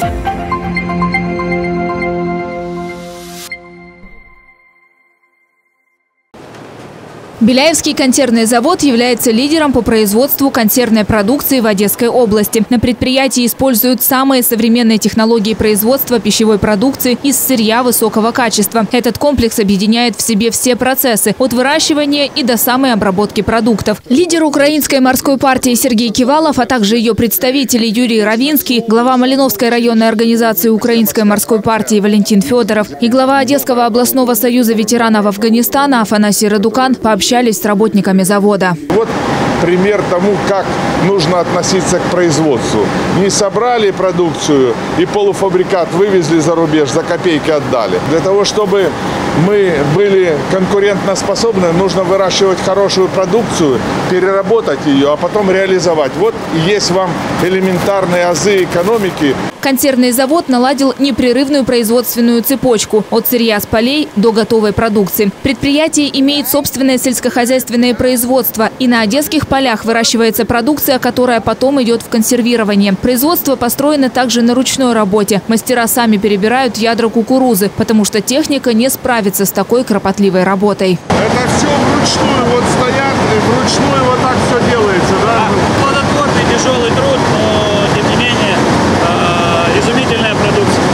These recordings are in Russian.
Беляевский консервный завод является лидером по производству консервной продукции в Одесской области. На предприятии используют самые современные технологии производства пищевой продукции из сырья высокого качества. Этот комплекс объединяет в себе все процессы – от выращивания и до самой обработки продуктов. Лидер Украинской морской партии Сергей Кивалов, а также ее представители Юрий Равинский, глава Малиновской районной организации Украинской морской партии Валентин Федоров и глава Одесского областного союза ветеранов Афганистана Афанасий Радукан пообщались с работниками завода. Вот пример тому, как нужно относиться к производству. Не собрали продукцию и полуфабрикат вывезли за рубеж, за копейки отдали. Для того, чтобы мы были конкурентоспособны, нужно выращивать хорошую продукцию, переработать ее, а потом реализовать. Вот и есть вам элементарные азы экономики. Консервный завод наладил непрерывную производственную цепочку от сырья с полей до готовой продукции. Предприятие имеет собственное сельскохозяйственное производство, и на одесских полях выращивается продукция, которая потом идет в консервирование. Производство построено также на ручной работе. Мастера сами перебирают ядра кукурузы, потому что техника не справится с такой кропотливой работой. Это все вручную, вот стоят, и вручную вот так все делается, да? Плодотворный, тяжелый труд, но тем не менее изумительная продукция.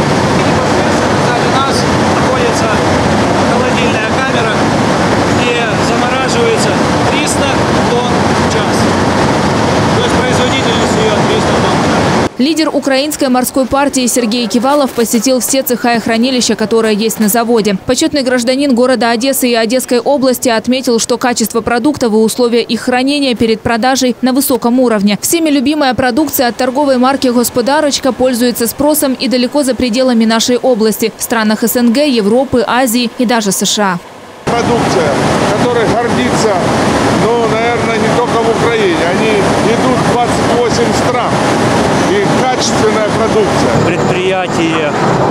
Сзади нас находится холодильная камера, где замораживается 300 тонн в час. То есть производительность ее 300 тонн. Лидер Украинской морской партии Сергей Кивалов посетил все цеха и хранилища, которые есть на заводе. Почетный гражданин города Одессы и Одесской области отметил, что качество продуктов и условия их хранения перед продажей на высоком уровне. Всеми любимая продукция от торговой марки «Господарочка» пользуется спросом и далеко за пределами нашей области – в странах СНГ, Европы, Азии и даже США. Продукция, которой гордится, наверное, не только в Украине. Они идут в 28 стран. И качественная продукция. Предприятие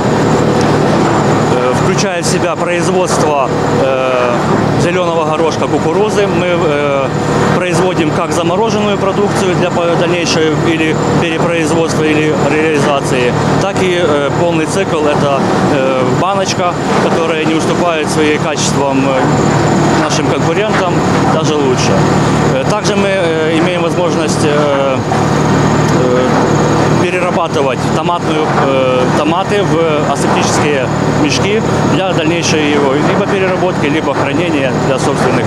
включает в себя производство зеленого горошка, кукурузы. Мы производим как замороженную продукцию для дальнейшей или перепроизводства, или реализации, так и полный цикл – это баночка, которая не уступает своим качествам нашим конкурентам, даже лучше. Также мы имеем возможность перерабатывать томаты в асептические мешки для дальнейшей его либо переработки, либо хранения для собственных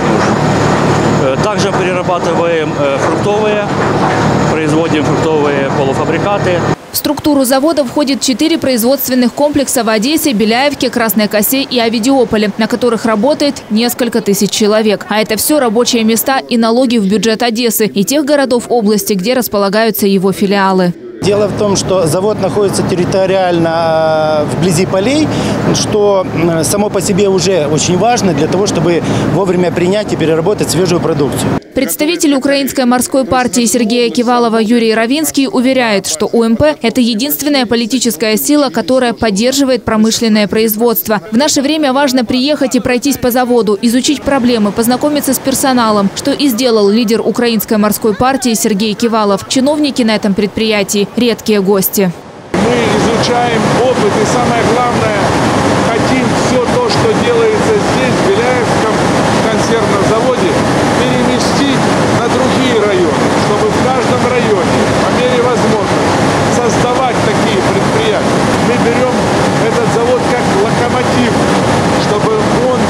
нужд. Также перерабатываем фруктовые, производим фруктовые полуфабрикаты. В структуру завода входит 4 производственных комплекса в Одессе, Беляевке, Красной Косе и Овидиополе, на которых работает несколько тысяч человек. А это все рабочие места и налоги в бюджет Одессы и тех городов области, где располагаются его филиалы. Дело в том, что завод находится территориально вблизи полей, что само по себе уже очень важно для того, чтобы вовремя принять и переработать свежую продукцию. Представитель Украинской морской партии Сергея Кивалова Юрий Равинский уверяет, что УМП – это единственная политическая сила, которая поддерживает промышленное производство. В наше время важно приехать и пройтись по заводу, изучить проблемы, познакомиться с персоналом, что и сделал лидер Украинской морской партии Сергей Кивалов. Чиновники на этом предприятии – редкие гости. Мы изучаем опыт и, самое главное, хотим все то, что делается здесь, в Беляевском консервном заводе, переместить на другие районы, чтобы в каждом районе, по мере возможности, создавать такие предприятия. Мы берем этот завод как локомотив, чтобы он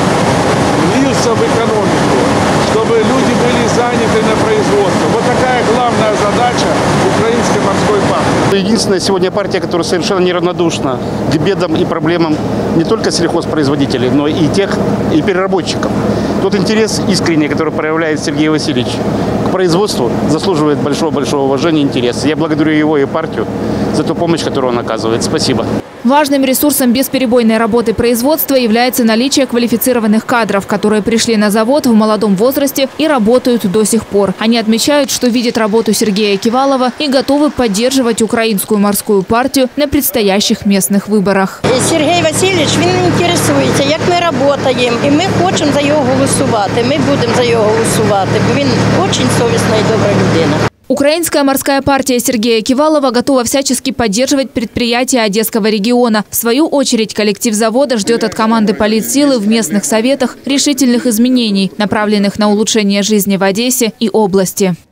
влился в экономику, чтобы люди были заняты на производстве. Вот такая главная задача Украинской морской партии. Единственная сегодня партия, которая совершенно неравнодушна к бедам и проблемам не только сельхозпроизводителей, но и и переработчиков. Тот интерес искренний, который проявляет Сергей Васильевич к производству, заслуживает большого-большого уважения и интереса. Я благодарю его и партию за ту помощь, которую он оказывает. Спасибо. Важным ресурсом бесперебойной работы производства является наличие квалифицированных кадров, которые пришли на завод в молодом возрасте и работают до сих пор. Они отмечают, что видят работу Сергея Кивалова и готовы поддерживать Украинскую морскую партию на предстоящих местных выборах. Сергій Васильович, він інтересується, як ми працюємо, і ми хочемо за його голосувати. Ми будемо за його голосувати, бо він дуже совісна і добра людина. Украинская морская партия Сергея Кивалова готова всячески поддерживать предприятия Одесского региона. В свою очередь коллектив завода ждет от команды политсилы в местных советах решительных изменений, направленных на улучшение жизни в Одессе и области.